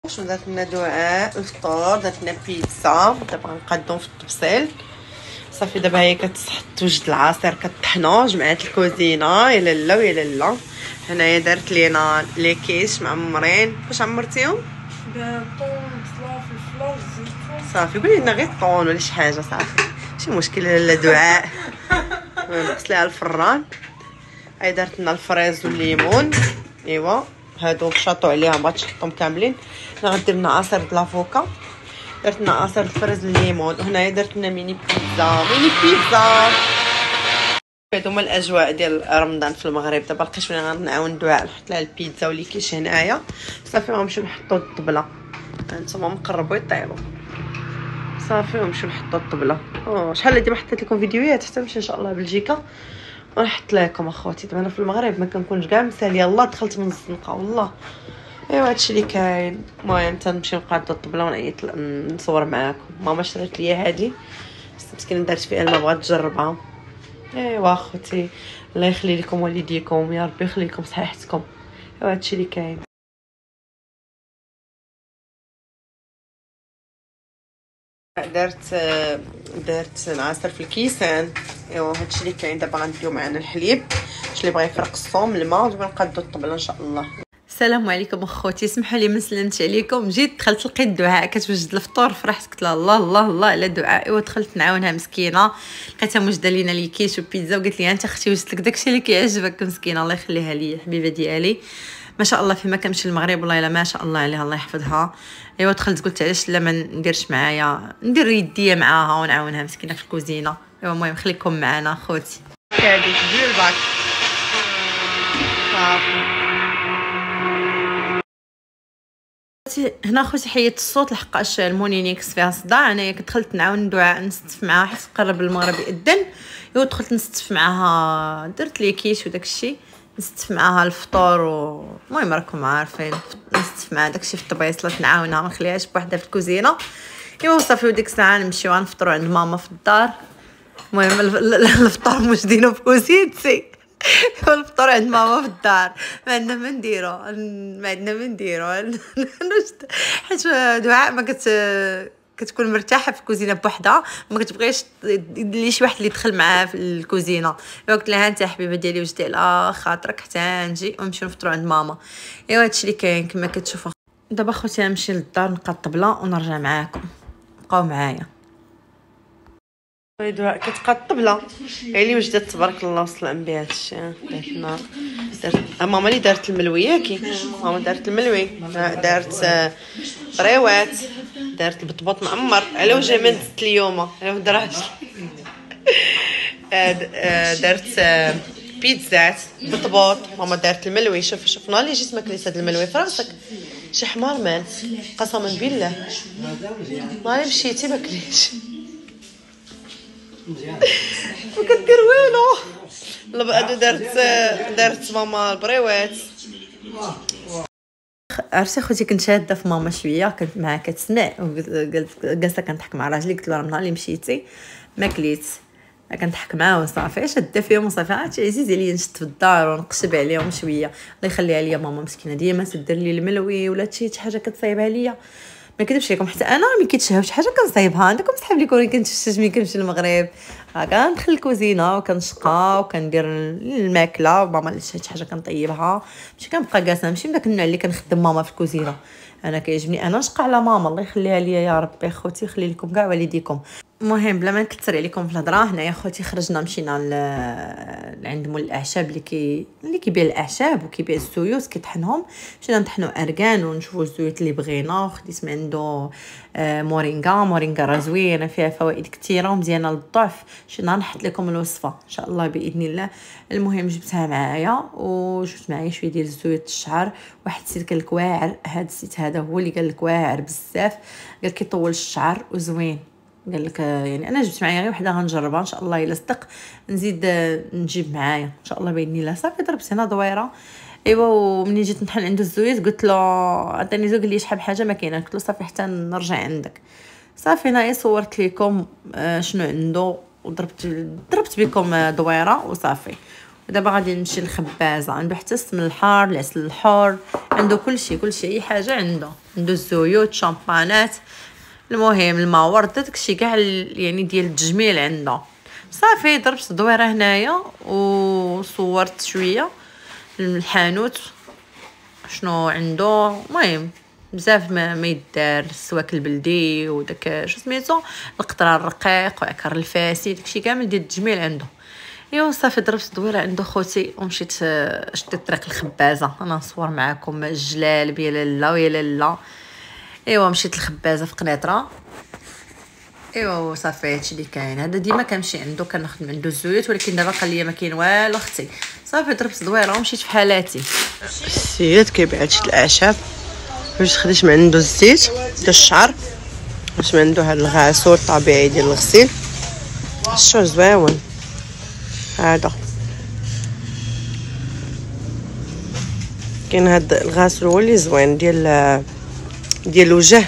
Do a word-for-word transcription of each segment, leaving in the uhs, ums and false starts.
شنو درت لنا دعاء الفطور، درت لنا بيتزا. دابا غنقادو في الطبسيل. صافي دابا هي كتحط توجد العصير كطحنو جمعات الكوزينه يا لالا ويا لالا. هنايا درت لينا لي كيش معمرين. واش عمرتيهم؟ بالطون بصله فلفله والزيتون. صافي قولي لنا غير طون ولا شي حاجه صافي ماشي مشكل. لالا دعاء نقص ليها الفران. هاي درت لنا الفريز والليمون. ايوا هادو بشاطو عليها ما تحطهم كاملين. انا غندير لنا عصير د لافوكا، درت لنا عصير الفريز والليمون. وهنايا درت لنا ميني بيتزا ميني بيتزا. هادو هما الاجواء ديال رمضان في المغرب. دابا لقيت فين غنعاون دعاء نحط لها البيتزا واللي كاين هنايا. صافي غنمشيو نحطو الطبله. هانتوما مقربوا يطيروا. صافي ونمشيو نحطو الطبله. او شحال هادي ما حطيت لكم فيديوهات حتى نمشي ان شاء الله بلجيكا ونحط لكم اخواتي. دابا انا في المغرب ما كنكونش كاع مساليه. يلاه دخلت من الزنقه والله. ايوا هادشي اللي كاين. المهم تنمشي نقادو الطبله ونعيط نصور معاكم. ماما شرات ليا هادي بس مسكينه دارت فيها ما بغات تجربها. ايوا اخوتي الله يخلي لكم والديكم يا ربي يخلي لكم صحيحتكم. ايوا هادشي اللي كاين. درت درت العصير في الكيسان. ايوا هادشي اللي كاين. دابا غنديو معنا الحليب باش اللي بغى يفرق الصوم الماء ودابا نقادو الطبله ان شاء الله. السلام عليكم اخوتي، اسمحوا لي ما سلمتش عليكم. جيت دخلت لقيت دعاء كتوجد الفطور، فرحت قلت لها الله الله الله على دعاء. ايوا دخلت نعاونها مسكينه، لقيتها موجده لينا لي كيش وبيتزا وقالت لي انت اختي وجدت لك داكشي اللي كيعجبك. مسكينه الله يخليها لي حبيبه ديالي ما شاء الله. فيما كنمشي للمغرب والله الا ما شاء الله عليها الله يحفظها. ايوا دخلت قلت علاش لا ما نديرش معايا ندير يديه معاها ونعاونها مسكينه في الكوزينه. ايوا المهم خليكم معنا اخوتي. هادي تجي الباك صافي. هنا خوتي حيدت الصوت لحقاش المونينيكس فيها صداع. انايا كنت دخلت نعاون دعاء نستف معاها حيت قرب المغرب يأذن. ايوا دخلت نستف معاها درت لي كيش وداكشي نستف معاها الفطور. المهم راكم عارفين نستف معاها داكشي في الطبيصله نعاونها ما نخليهاش بوحدها في الكوزينه. ايوا صافي وديك الساعه نمشيو نفطروا عند ماما في الدار. المهم الفطور موجدينو في كوزينتي الفطور عند ماما في الدار. ما عندنا ما نديرو ما عندنا ما نديرو حيت دعاء ما كت كتكون مرتاحه في الكوزينه بوحدها ما كتبغيش لي شي واحد اللي يدخل معاها في الكوزينه. قلت لها انت حبيبه ديالي وجدي على خاطرك حتى نجي ونمشيو نفطروا عند ماما. ايوا هادشي اللي كاين كما كتشوفوا. دابا خوتي نمشي للدار نقاد الطبله ونرجع معاكم بقاو معايا. دعاء كتقاد الطبله هي اللي وجدت تبارك الله وصل بها هادشي. درت لنا درت ماما اللي دارت الملوي ياكي ماما دارت الملوي دارت بريوات دارت البطبوط معمر على وجه ما نزت اليوم على ود راجلي. درت بيتزات بطبوط. ماما دارت الملوي. شوف شوف نهار اللي جيت ما كليت هذا الملوي في راسك شي حمار مات قسما بالله. نهار اللي مشيتي ما كليتش ما كدير والو. بعدو دارت دارت ماما البريوات. عرفتي خوتي كنت شاده في ماما شويه كنت معاها كتسمع جالسه كنضحك مع راجلي. قلت له راه نهار اللي مشيتي ما كليت كنضحك معاه وصافي شاده فيهم وصافي. عرفتي عزيز عليا نشد في الدار ونقشب عليهم شويه. الله يخليها ليا ماما مسكينه ديما تدير لي الملوي ولا شي حاجه كتصايبها ليا. ما كذبش لكم حتى انا ملي كيتشهى شي حاجه كنصايبها. عندكم صحاب لي كوني كنتشتت ملي كنمشي للمغرب ها كندخل الكوزينه وكنشقى وكندير الماكله. ماما اللي شي حاجه كنطيبها ماشي كنبقى جالسه. ماشي من داك النوع اللي كنخدم ماما في الكوزينه. انا كيعجبني انا نشقى على ماما الله يخليها ليا يا ربي. خوتي يخلي لكم كاع والديكم. المهم بلا ما نكثر عليكم في الهضره هنايا خوتي خرجنا مشينا ل... عند مول الاعشاب اللي كي اللي كيبيع الاعشاب وكيبيع الزيوت كيطحنهم. مشينا نطحنوا اركان ونشوفوا الزيوت اللي بغينا. وخديت من عنده آه مورينغا. مورينغا راه زوينه فيها فوائد كثيره ومزيانه للضعف. شي نهار نحط لكم الوصفه ان شاء الله باذن الله. المهم جبتها معايا وجبت معايا شويه ديال زيوت الشعر. واحد السيت قال لك واعر. هذا السيت هذا هو اللي قال لك واعر بزاف. قال كيطول الشعر وزوين. قال لك يعني انا جبت معايا غير وحده غنجربها ان شاء الله الا صدق نزيد نجيب معايا ان شاء الله باذن الله. صافي ضربت هنا دويره. ايوا ومني جيت نطحن عنده الزويت قلت له عطيني زوج لي شحال حاجه ما كاينه. قلت له صافي حتى نرجع عندك. صافي هنايا صورت لكم شنو عنده وضربت ضربت بكم دويره وصافي. دابا غادي نمشي للخبازه. عنده حتى السمن الحار، العسل الحار، عنده كلشي كلشي اي حاجه عنده. عنده الزيوت، شامبانات، المهم الماء ورد، داكشي كاع يعني ديال التجميل عنده. صافي ضربت دويره هنايا وصورت شويه الحانوت شنو عنده. المهم بزاف ما, ما يدار، السواك البلدي وداك شو سميتو القطره الرقيق وعكر الفاسي، داكشي كامل ديال التجميل عنده. ايوا صافي ضربت دويره عند خوتي ومشيت شديت طريق الخبازه. انا نصور معكم الجلال يا لاله ويا لاله. ايوا مشيت للخبازه في قنيطره. ايوا صافي هادشي اللي كاين. هذا ديما كنمشي عنده كناخذ من عنده الزيوت، ولكن دابا قال لي ما كاين والو اختي. صافي ضربت دويره ومشيت في حالاتي. السيد كيبيع هادشي الاعشاب، باش خديت من عنده الزيت ديال الشعر، باش من عنده هاد الغسول الطبيعي ديال الغسيل. شو زويون هذا. كاين هاد الغسول هو اللي زوين ديال ديال الوجه،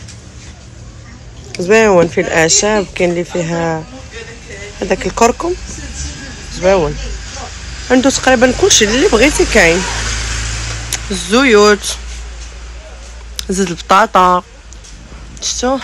زويون فيه الاعشاب. كاين اللي فيها هذاك الكركم زويون. عنده تقريبا كلشي اللي بغيتي كاين. الزيوت، زيت البطاطا، شفتو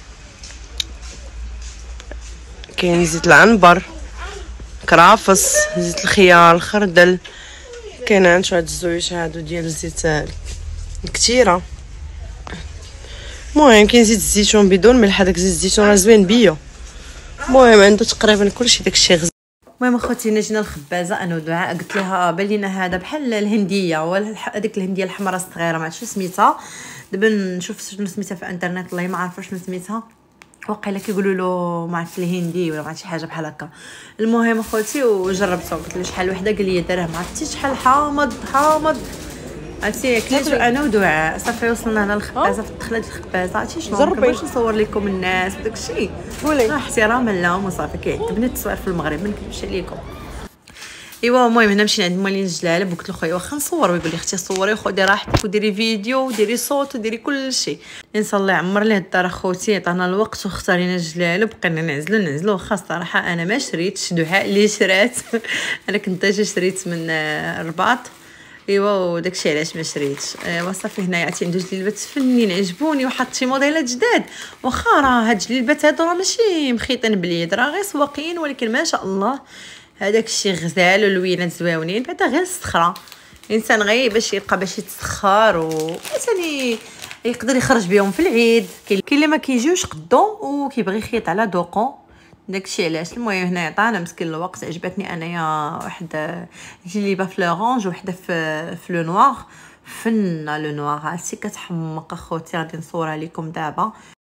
كاين زيت العنبر، كرافس، زيت الخيار، الخردل. كاين عند شويه الزيوت هادو ديال الزيت الكثيره. المهم كاين زيت الزيتون بدون ملح، هذاك زيت الزيتون راه زوين بيو. المهم عنده تقريبا كلشي داكشي غزال. المهم اخوتي جينا الخبازه انا ودعاء، قلت لها بان لينا هذا بحال الهنديه ولا هذيك الهنديه الحمراء الصغيره ما عرفتش شو سميتها. دابا نشوف شنو سميتها في الانترنت، والله ما عارفه شنو سميتها، وقيله كيقولوا له ما عرفت الهندي ولا ما عرفت شي حاجه بحال هكا. المهم اخوتي وجربته، قلت له شحال وحده، قال لي درهم، ما عرفتي شحال حامض حامض. عرفتي كليتو انا ودعاء. صافي وصلنا هنا للخبازه، دخلت الخبازه عرفتي شنو كنبغيش نصور لكم الناس وداك الشيء، قولي احتراما لهم وصافي. كيعجبني التصوير في المغرب، ما نكذبش عليكم. ايوا المهم هنا مشينا عند مولين الجلالب وقلت له خويا واخا نصور، ويقول لي اختي صوري وخدي راحتك وديري فيديو وديري صوت وديري كل شيء. نصلي عمر ليه الدار اخوتي، عطانا الوقت واختارينا الجلالب، بقينا نعزلو نعزلو. واخا الصراحه انا ما شريتش، دعاء اللي شرات انا كنت جا شريت من الرباط. ايوا وداكشي علاش ما شريتش. ايوا صافي هنايا عرفتي عنده جليبات فنين عجبوني، وحط شي موديلات جداد. واخا راه هاد الجليبات هادو راه ماشي مخيطين باليد، راه غير سواقين، ولكن ما شاء الله هذاك الشيء غزال ولوينات زويونين. بعدا غير الصخره الانسان غير باش يبقى باش يتسخر وثاني يقدر يخرج بهم في العيد. كاين اللي ما كيجيوش قدو وكيبغي يخيط على دوقو، داكشي علاش. المهم هنا عطانا مسكين الوقت. عجبتني انايا واحد جليبه في لورانج وحده في في لو نوار، فنه لو نوار عرفتي كتحمق اخوتي. غادي نصورها لكم دابا.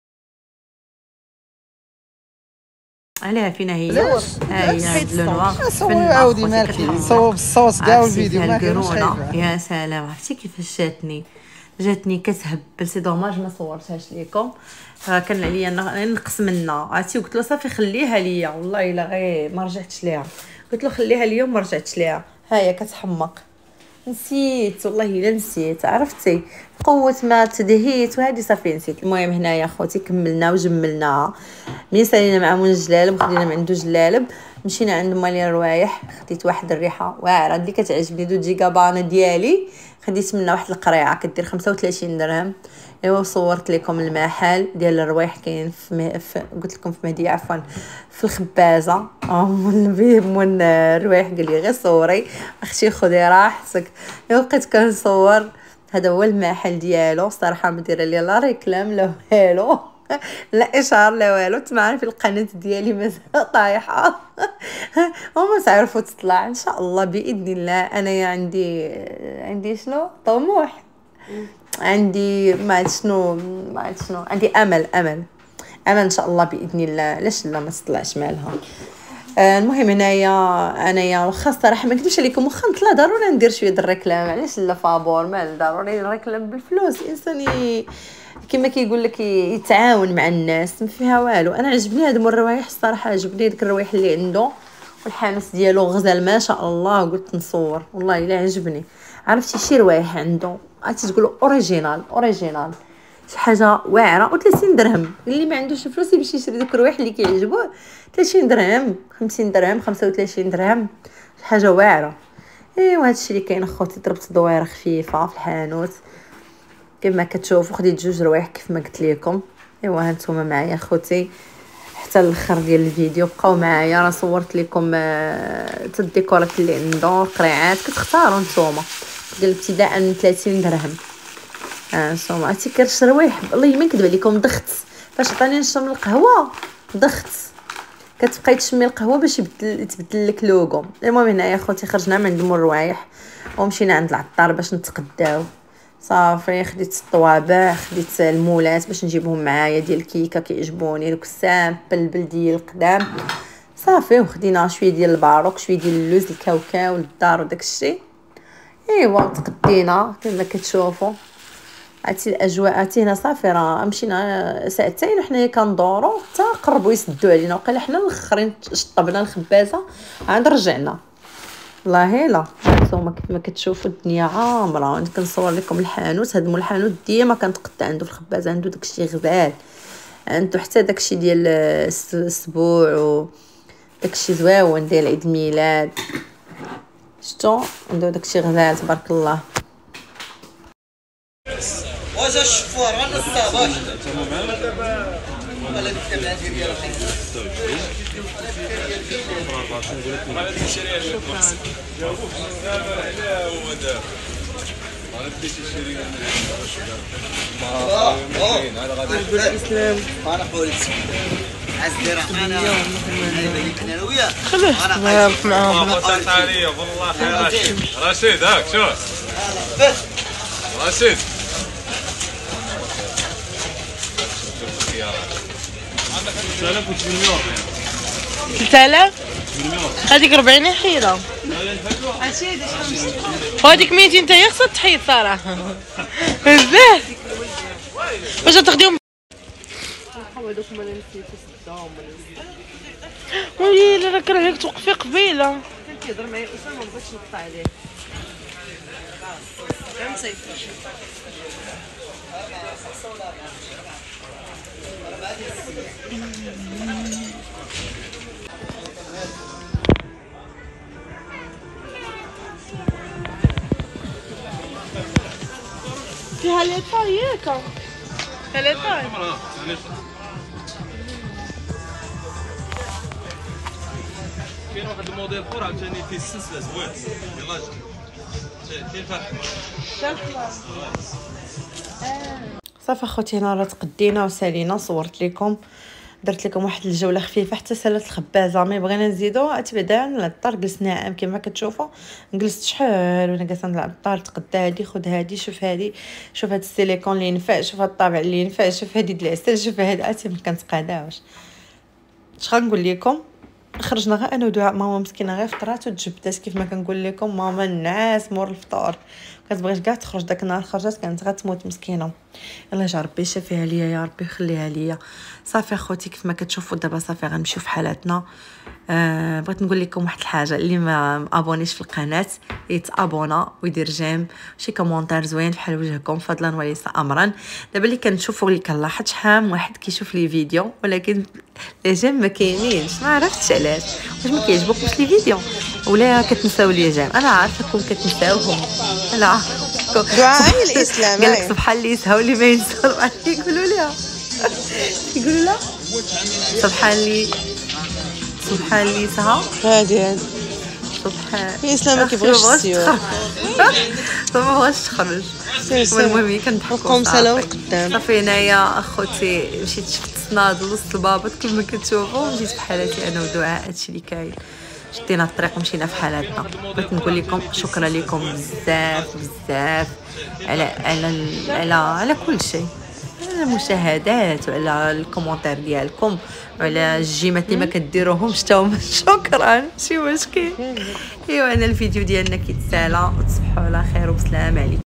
عليها فينا هي هاي لو نوار فنه. عاودي مالكي صوب الصوص كاع والفيديو ما كاينش خايبه. يا سلام عرفتي كيفاش جاتني جاتني كتهبل. سي دوماج ما صورتهاش ليكم، كان عليا نقص منها عرفتي. قلت له صافي خليها ليا، والله الا غير ما رجعتش ليها. قلت له خليها ليا وما رجعتش ليها. ها هي كتحمق. نسيت والله الا نسيت، عرفتي قوه ما تدهيت وهذه صافي نسيت. المهم هنايا اخوتي كملنا وجملناها. ملي سالينا مع مول الجلالب وخدينا من عنده جلالب، مشينا عند مالين روايح. خديت واحد الريحه واعره اللي كتعجبني، دو جيجابانا ديالي خديت منها واحد القريعه كدير خمسة وثلاثين درهم. ايوا صورت لكم المحل ديال الروايح كاين في, م... في قلت لكم في مهديه عفوا في الخبازه. النبي من الروايح قال لي غير صوري اختي خدي راحتك. بقيت كنصور. هذا هو المحل ديالو صراحه ما دايره لي لا ريكلام لا والو لا اشهار لا والو. تما في القناه ديالي مازال طايحه وما تعرفوا تطلع ان شاء الله باذن الله. انا عندي عندي شنو طموح، عندي ما عرفت شنو ما عرفت شنو عندي امل امل امل ان شاء الله باذن الله. علاش لا ما تطلعش مالها. آه المهم هنايا انايا واخا الصراحه ما نكذبش عليكم، واخا نطلع ضروري ندير شويه د الريكلام. علاش لا فابور مال ضروري الريكلام بالفلوس. الانسان كما كيقول لك يتعاون مع الناس ما فيها والو. انا عجبني هاد الروايح الصراحه، عجبني داك الروايح اللي عنده والحانوت ديالو غزال ما شاء الله. قلت نصور والله الا عجبني. عرفتي شي روايح عنده عرفتي تقولوا اوريجينال اوريجينال شي حاجه واعره و ثلاثين درهم. اللي ما عندوش الفلوس يمشي يشري دوك الروايح اللي كيعجبوه ثلاثين درهم خمسين درهم خمسة وثلاثين درهم شي حاجه واعره. ايوا هادشي اللي كاين اخوتي. ضربت دويره خفيفه في الحانوت كما كتشوفوا. خديت جوج روايح كيف ما قلت لكم. ايوا هانتوما معايا اخوتي حتى الاخر ديال الفيديو. بقاو معايا راه صورت لكم حتى الديكورات اللي عنده القريعات كتختاروا نتوما ديال ابتداء من ثلاثين درهم. ها نتوما عرفتي كرش روايح والله ما نكذب عليكم. ضغط فاش عطاني نشرب القهوه ضغط كتبقاي تشمي القهوه باش يبدل يتبدل لك لوغو. المهم هنايا اخوتي خرجنا من عند مول الروايح ومشينا عند العطار باش نتقداو. صافي خديت الطوابع خديت المولات باش نجيبهم معايا ديال الكيكه كيعجبوني دوك السامبل البلدي القدام. صافي وخدينا شويه ديال الباروك شويه ديال اللوز الكاوكاو الدار وداك الشيء. ايوا تقدينا كما كتشوفوا. عرفتي الاجواء عرفتي هنا صافي راه مشينا ساعتين وحنا كندورو حتى قربوا يسدوا علينا وقيلا حنا الاخرين شطبنا الخبازه عاد رجعنا. والله لا هانتوما كيف كتشوفوا الدنيا عامره. كنصور لكم الحانوت. هاد مول الحانوت ديما كنتقدى عنده في الخبازه عنده داكشي غزال عنده حتى داكشي ديال السبوع و داكشي زويون ديال عيد الميلاد. شتو عنده داكشي غزال تبارك الله. واش الشفور غير الصاباش ولا الكتاب عندي ديال الاسلام انا حولت عزلي راه انا انا وياه خليه معاهم عليا والله خير. رشيد رشيد هاك شوف رشيد ثلاثة آلاف وثمانمائة ثلاثة آلاف هذيك أربعين حيله وهذيك ميتين انت هي خصها تحيد صراحه بزاف. واش تاخديهم ويلي راه كره عليك توقفي قبيله. كيهضر معايا اسامه ما بغيتش نقطع عليه فهمتي. فيها ليطا ياك فيها ليطا. كاين واحد الموديل اخر عاوتاني فيه السلسله زوين. يلاه كاين فرق. صافي اخوتي هنا راه تقدينا وسالينا. صورت لكم درت لكم واحد الجوله خفيفه حتى سالات الخبازه. مي بغينا نزيدو اتبدا للدار جلسنا عام كما كتشوفوا. جلست شحال وانا جالسه عند العطار. تقدى هادي خذ هادي شوف هادي شوف هاد السيليكون اللي ينفع شوف هاد الطابع اللي ينفع شوف هادي د العسل شوف هاد عرفتي ما كنتقاداوش. اش غنقول لكم خرجنا غير انا ودعاء. ماما مسكينه غير فطرات وتجبدات كيف ما كنقول لكم. ماما الناس مور الفطور كتبغيش كاع تخرج. داك النهار خرجت كانت غتموت مسكينه. يلا جا ربي يشافيها ليا يا ربي يخليها ليا. صافي اخوتي كيف ما كتشوفوا دابا صافي غنمشيو في حالاتنا. أه بغيت نقول لكم واحد الحاجه اللي ما ابونيش في القناه يتابونا ويدير جيم شي كومونتير زوين بحال وجهكم فضلا وليس امرا. دابا اللي كنشوفوا اللي كنلاحظ شحال واحد كيشوف لي فيديو ولكن لي جيم ما كاينينش. ما عرفتش علاش واش ما كيعجبكمش لي فيديو ولا كتنساو لي جيم. انا عارفاكم كتنساوهم. لا دعاء الاسلام قال لك سبحان اللي يسهاو اللي ما ينساو يقولوا لها يقولوا لا سبحان اللي سبحان اللي يسها هادي هادي سبحان الاسلام ما كيبغيش السيور ما بغاش تخرج. المهم كنضحكوا قوم سلام قدام. صافي هنايا اخوتي مشيت شفت الصناد وسط البابط كما كتشوفوا. مشيت بحالاتي انا ودعاء هادشي اللي كاين. شدينا الطريق ومشينا في حالاتنا. بغيت نقول لكم شكرا لكم بزاف بزاف على على على على كل شيء. على المشاهدات وعلى الكومونتير ديالكم وعلى الجيمات اللي ما كديروهمش حتى هما. شكرا ماشي مشكل. ايوا انا الفيديو ديالنا كيتسالى وتصبحوا على خير وبسلام عليكم.